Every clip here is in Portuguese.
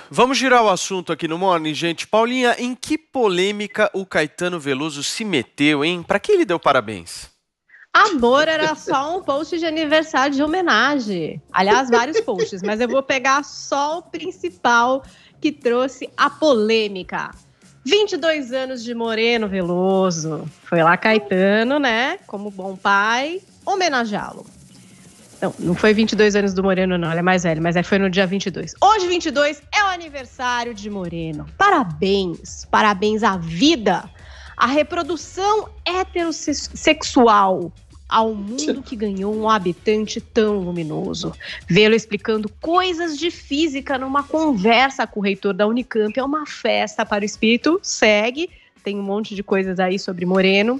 Vamos girar o assunto aqui no Morning, gente. Paulinha, em que polêmica o Caetano Veloso se meteu, hein? Pra quem ele deu parabéns? Amor, era só um post de aniversário de homenagem. Aliás, vários posts, mas eu vou pegar só o principal que trouxe a polêmica. 22 anos de Moreno Veloso. Foi lá Caetano, né? Como bom pai, homenageá-lo. Não foi 22 anos do Moreno, não. Ele é mais velho, mas foi no dia 22. Hoje, 22, é o aniversário de Moreno. Parabéns. Parabéns à vida, à reprodução heterossexual, ao mundo que ganhou um habitante tão luminoso. Vê-lo explicando coisas de física numa conversa com o reitor da Unicamp. É uma festa para o espírito. Segue. Tem um monte de coisas aí sobre Moreno.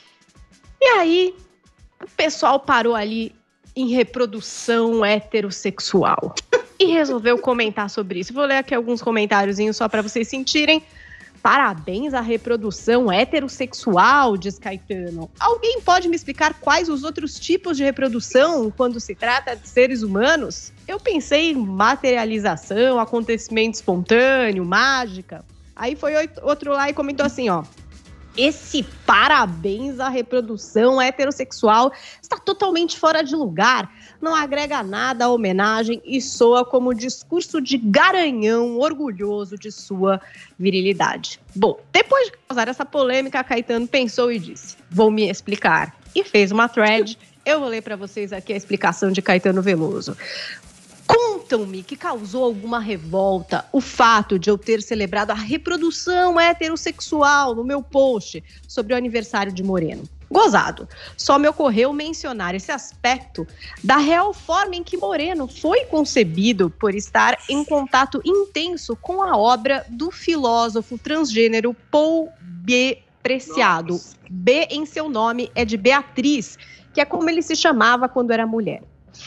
E aí, o pessoal parou ali em reprodução heterossexual e resolveu comentar sobre isso. Vou ler aqui alguns comentáriozinhos só para vocês sentirem. Parabéns à reprodução heterossexual, diz Caetano. Alguém pode me explicar quais os outros tipos de reprodução quando se trata de seres humanos? Eu pensei em materialização, acontecimento espontâneo, mágica. Aí foi outro lá e comentou assim, ó. Esse parabéns à reprodução heterossexual está totalmente fora de lugar, não agrega nada à homenagem e soa como discurso de garanhão orgulhoso de sua virilidade. Bom, depois de causar essa polêmica, Caetano pensou e disse, vou me explicar. E fez uma thread, eu vou ler para vocês aqui a explicação de Caetano Veloso. Contam-me que causou alguma revolta o fato de eu ter celebrado a reprodução heterossexual no meu post sobre o aniversário de Moreno. Gozado. Só me ocorreu mencionar esse aspecto da real forma em que Moreno foi concebido por estar em contato intenso com a obra do filósofo transgênero Paul B. Preciado. Nossa. B em seu nome é de Beatriz, que é como ele se chamava quando era mulher.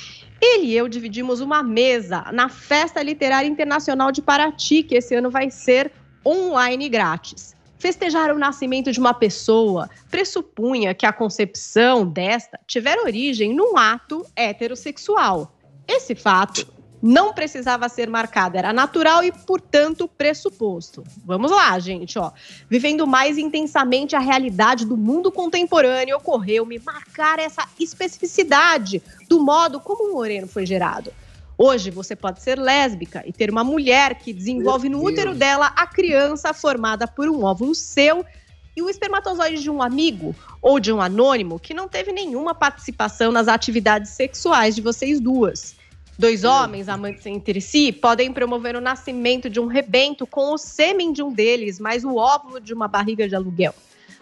Ele e eu dividimos uma mesa na Festa Literária Internacional de Paraty, que esse ano vai ser online grátis. Festejar o nascimento de uma pessoa pressupunha que a concepção desta tivera origem num ato heterossexual. Esse fato não precisava ser marcado, era natural e, portanto, pressuposto. Vamos lá, gente, ó. Vivendo mais intensamente a realidade do mundo contemporâneo, ocorreu-me marcar essa especificidade do modo como o Moreno foi gerado. Hoje, você pode ser lésbica e ter uma mulher que desenvolve no útero dela a criança formada por um óvulo seu e o espermatozoide de um amigo ou de um anônimo que não teve nenhuma participação nas atividades sexuais de vocês duas. Dois homens amantes entre si podem promover o nascimento de um rebento com o sêmen de um deles, mais o óvulo de uma barriga de aluguel.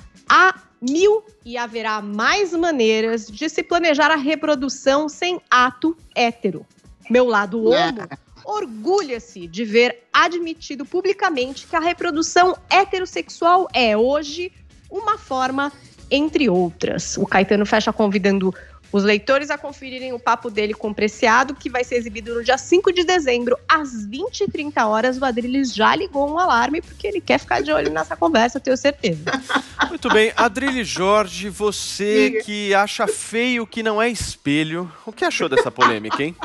Há mil e haverá mais maneiras de se planejar a reprodução sem ato hétero. Meu lado homo orgulha-se de ver admitido publicamente que a reprodução heterossexual é hoje uma forma entre outras. O Caetano fecha convidando os leitores a conferirem o papo dele com o Preciado, que vai ser exibido no dia 5 de dezembro, às 20h30. O Adriles já ligou um alarme, porque ele quer ficar de olho nessa conversa, eu tenho certeza. Muito bem. Adriles Jorge, você que acha feio que não é espelho, o que achou dessa polêmica, hein?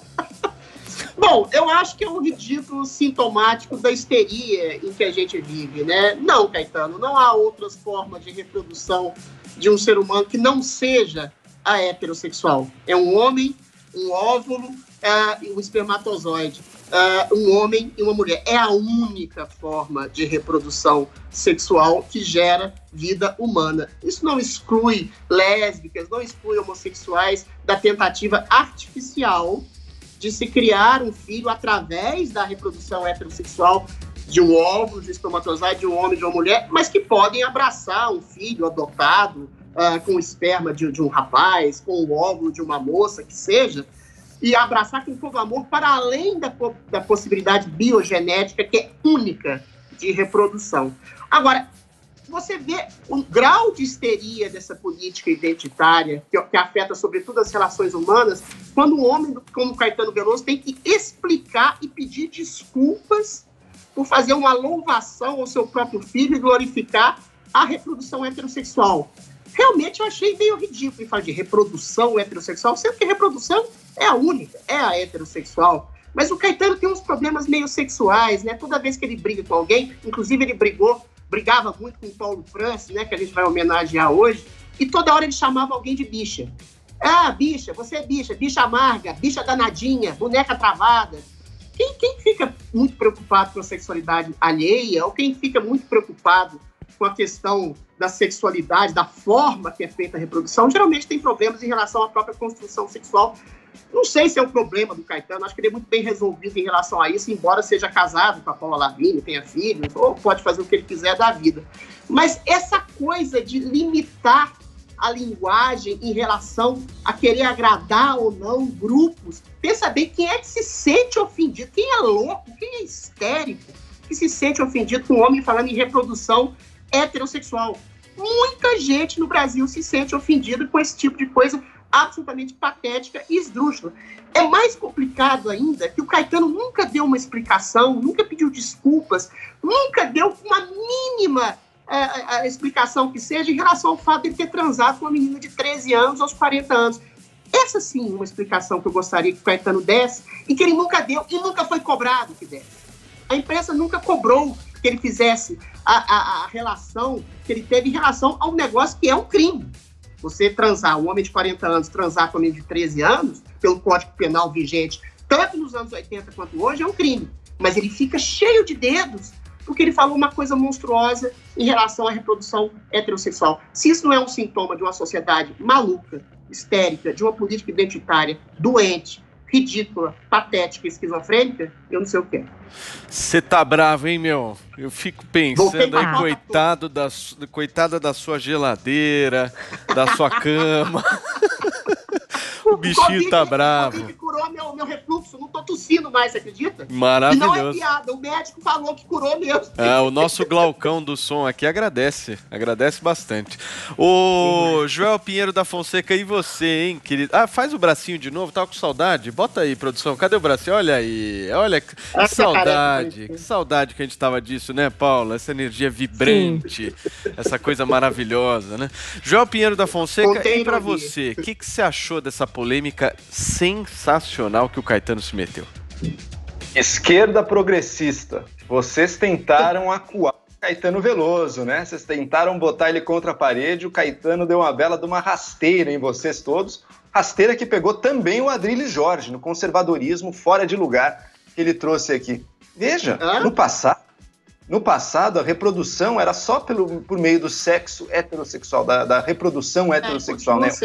Bom, eu acho que é um ridículo sintomático da histeria em que a gente vive, né? Não, Caetano, não há outras formas de reprodução de um ser humano que não seja a heterossexual. É um homem, um óvulo e um espermatozoide. Um homem e uma mulher. É a única forma de reprodução sexual que gera vida humana. Isso não exclui lésbicas, não exclui homossexuais da tentativa artificial de se criar um filho através da reprodução heterossexual de um óvulo, de um espermatozoide, de um homem e de uma mulher, mas que podem abraçar um filho adotado com o esperma de um rapaz, com o óvulo de uma moça, que seja, e abraçar com todo amor para além da possibilidade biogenética, que é única de reprodução. Agora, você vê o grau de histeria dessa política identitária, que afeta sobretudo as relações humanas, quando um homem como Caetano Veloso tem que explicar e pedir desculpas por fazer uma louvação ao seu próprio filho e glorificar a reprodução heterossexual. Realmente eu achei meio ridículo falar de reprodução heterossexual, sendo que reprodução é a única, é a heterossexual. Mas o Caetano tem uns problemas meio sexuais, né? Toda vez que ele briga com alguém, inclusive ele brigava muito com o Paulo Francis, né? Que a gente vai homenagear hoje, e toda hora ele chamava alguém de bicha. Ah, bicha, você é bicha amarga, bicha danadinha, boneca travada. Quem fica muito preocupado com a sexualidade alheia, ou quem fica muito preocupado com a questão da sexualidade, da forma que é feita a reprodução, geralmente tem problemas em relação à própria construção sexual. Não sei se é o problema do Caetano, acho que ele é muito bem resolvido em relação a isso, embora seja casado com a Paula Lavigne, tenha filhos, ou pode fazer o que ele quiser da vida. Mas essa coisa de limitar a linguagem em relação a querer agradar ou não grupos, pensa bem, quem é que se sente ofendido? Quem é louco? Quem é histérico que se sente ofendido com um homem falando em reprodução heterossexual? Muita gente no Brasil se sente ofendida com esse tipo de coisa absolutamente patética e esdrúxula. É mais complicado ainda que o Caetano nunca deu uma explicação, nunca pediu desculpas, nunca deu uma mínima a explicação que seja em relação ao fato de ele ter transado com uma menina de 13 anos aos 40 anos. Essa sim é uma explicação que eu gostaria que o Caetano desse e que ele nunca deu e nunca foi cobrado que desse. A imprensa nunca cobrou que ele fizesse a relação que ele teve em relação a um negócio que é um crime. Você transar, um homem de 40 anos transar com um menino de 13 anos, pelo Código Penal vigente, tanto nos anos 80 quanto hoje, é um crime. Mas ele fica cheio de dedos porque ele falou uma coisa monstruosa em relação à reprodução heterossexual. Se isso não é um sintoma de uma sociedade maluca, histérica, de uma política identitária, doente, ridícula, patética e esquizofrênica, eu não sei o que é. Você tá bravo, hein, meu? Eu fico pensando aí, coitada da sua geladeira, da sua cama. O bichinho tá bravo. O Covid curou meu refluxo, não tô tossindo mais, você acredita? Maravilhoso. E não é piada, o médico falou que curou mesmo. O nosso Glaucão do som aqui agradece bastante. O Joel Pinheiro da Fonseca, e você, hein, querido? Faz o bracinho de novo, tava com saudade? Bota aí, produção, cadê o bracinho? Olha aí, olha que saudade que a gente tava disso, né, Paula? Essa energia vibrante, essa coisa maravilhosa, né? Joel Pinheiro da Fonseca, e pra você, o que você achou dessa polêmica sensacional que o Caetano se meteu? Esquerda progressista. Vocês tentaram acuar o Caetano Veloso, né? Vocês tentaram botar ele contra a parede, o Caetano deu uma bela de uma rasteira em vocês todos. Rasteira que pegou também o Adrilles Jorge, no conservadorismo fora de lugar que ele trouxe aqui. Veja, no passado a reprodução era só por meio do sexo heterossexual, da reprodução heterossexual, né?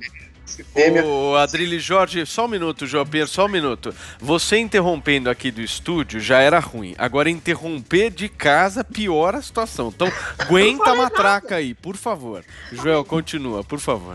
O Adrilles Jorge, só um minuto, João Pedro, só um minuto. Você interrompendo aqui do estúdio já era ruim. Agora interromper de casa piora a situação. Então aguenta a matraca aí, por favor. Joel, continua, por favor.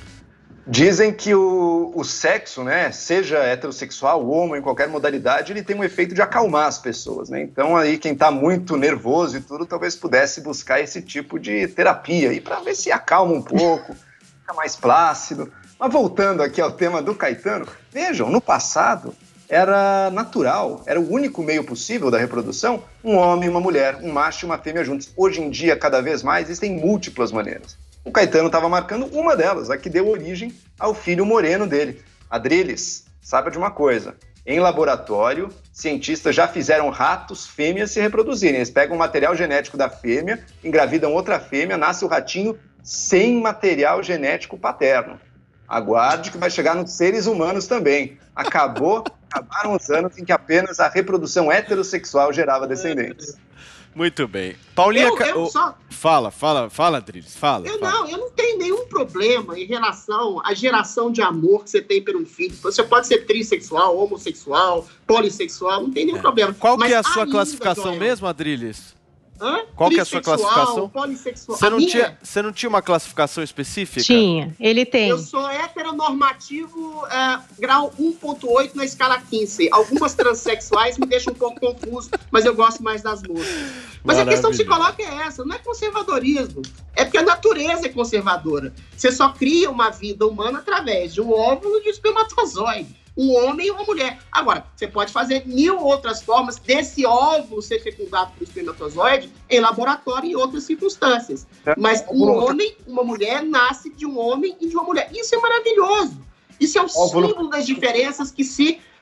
Dizem que o sexo, né, seja heterossexual, homo, em qualquer modalidade, ele tem um efeito de acalmar as pessoas, né? Então aí quem tá muito nervoso e tudo, talvez pudesse buscar esse tipo de terapia aí para ver se acalma um pouco, fica mais plácido. Mas voltando aqui ao tema do Caetano, vejam, no passado era natural, era o único meio possível da reprodução, um homem e uma mulher, um macho e uma fêmea juntos. Hoje em dia, cada vez mais, existem múltiplas maneiras. O Caetano estava marcando uma delas, a que deu origem ao filho moreno dele. Adrilles, saiba de uma coisa, em laboratório, cientistas já fizeram ratos fêmeas se reproduzirem. Eles pegam o material genético da fêmea, engravidam outra fêmea, nasce o ratinho sem material genético paterno. Aguarde que vai chegar nos seres humanos também. Acabaram os anos em que apenas a reprodução heterossexual gerava descendentes. Muito bem. Paulinha... Fala, Adrilles, fala. Eu não tenho nenhum problema em relação à geração de amor que você tem por um filho. Você pode ser trissexual, homossexual, polissexual, não tem nenhum problema. Qual que é a sua classificação mesmo, Adrilles? Qual que é a sua classificação? Polissexual. Você não tinha uma classificação específica? Tinha, ele tem. Eu sou heteronormativo grau 1.8 na escala 15. Algumas transexuais me deixam um pouco confuso, mas eu gosto mais das moças. Mas a questão que se coloca é essa, não é conservadorismo. É porque a natureza é conservadora. Você só cria uma vida humana através de um óvulo e de um espermatozoide. Um homem e uma mulher. Agora, você pode fazer 1000 outras formas desse óvulo ser fecundado pelo espermatozoide em laboratório e em outras circunstâncias. Mas um homem, uma mulher, nasce de um homem e de uma mulher. Isso é maravilhoso. Isso é o símbolo das diferenças que se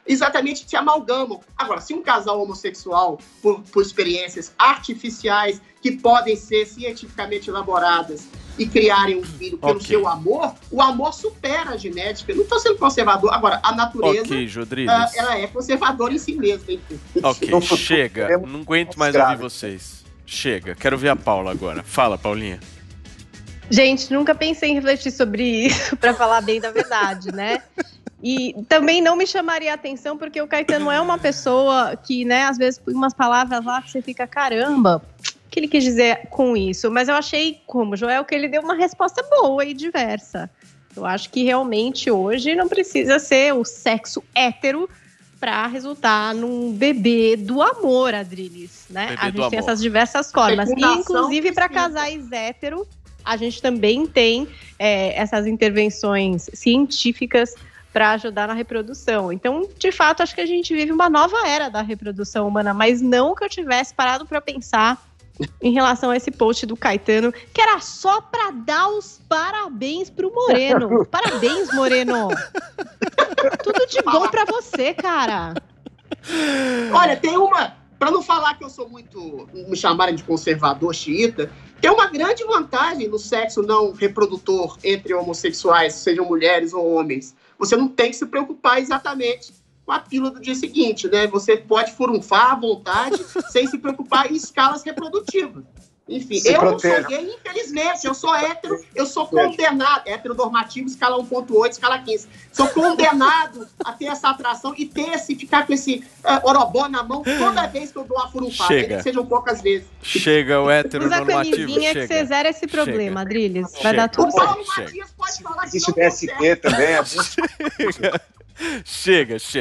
exatamente se amalgamam. Agora, se um casal homossexual, por experiências artificiais que podem ser cientificamente elaboradas e criarem um filho pelo seu amor, o amor supera a genética. Eu não estou sendo conservador. Agora, a natureza, ela é conservadora em si mesma. Ok, chega. Não aguento mais ouvir vocês. Chega. Quero ver a Paula agora. Fala, Paulinha. Gente, nunca pensei em refletir sobre isso, para falar bem da verdade, né? E também não me chamaria a atenção, porque o Caetano é uma pessoa que, né, às vezes põe umas palavras lá que você fica, caramba, o que ele quis dizer com isso? Mas eu achei, como Joel, que ele deu uma resposta boa e diversa. Eu acho que realmente hoje não precisa ser o sexo hétero para resultar num bebê do amor, Adriles, né? A gente tem essas diversas formas. E, inclusive, para casais hétero, a gente também tem essas intervenções científicas para ajudar na reprodução. Então, de fato, acho que a gente vive uma nova era da reprodução humana, mas não que eu tivesse parado para pensar em relação a esse post do Caetano, que era só para dar os parabéns pro Moreno. Parabéns, Moreno! Tudo de bom para você, cara! Olha, tem uma... Para não falar que eu sou muito... me chamarem de conservador xiita, tem uma grande vantagem no sexo não reprodutor entre homossexuais, sejam mulheres ou homens. Você não tem que se preocupar exatamente com a pílula do dia seguinte, né? Você pode furunfar à vontade sem se preocupar em escalas reprodutivas. Enfim, eu não sou gay, infelizmente. Eu sou hétero, eu sou condenado. Heteronormativo, escala 1.8, escala 15. Sou condenado a ter essa atração e ficar com esse orobó na mão toda vez que eu dou uma furunfada. Que sejam poucas vezes. Chega, o heteronormativo. Usa camisinha que você zera esse problema, Adriles. Vai dar tudo certo. O Paulo Matias pode falar que existe DSP também. Chega.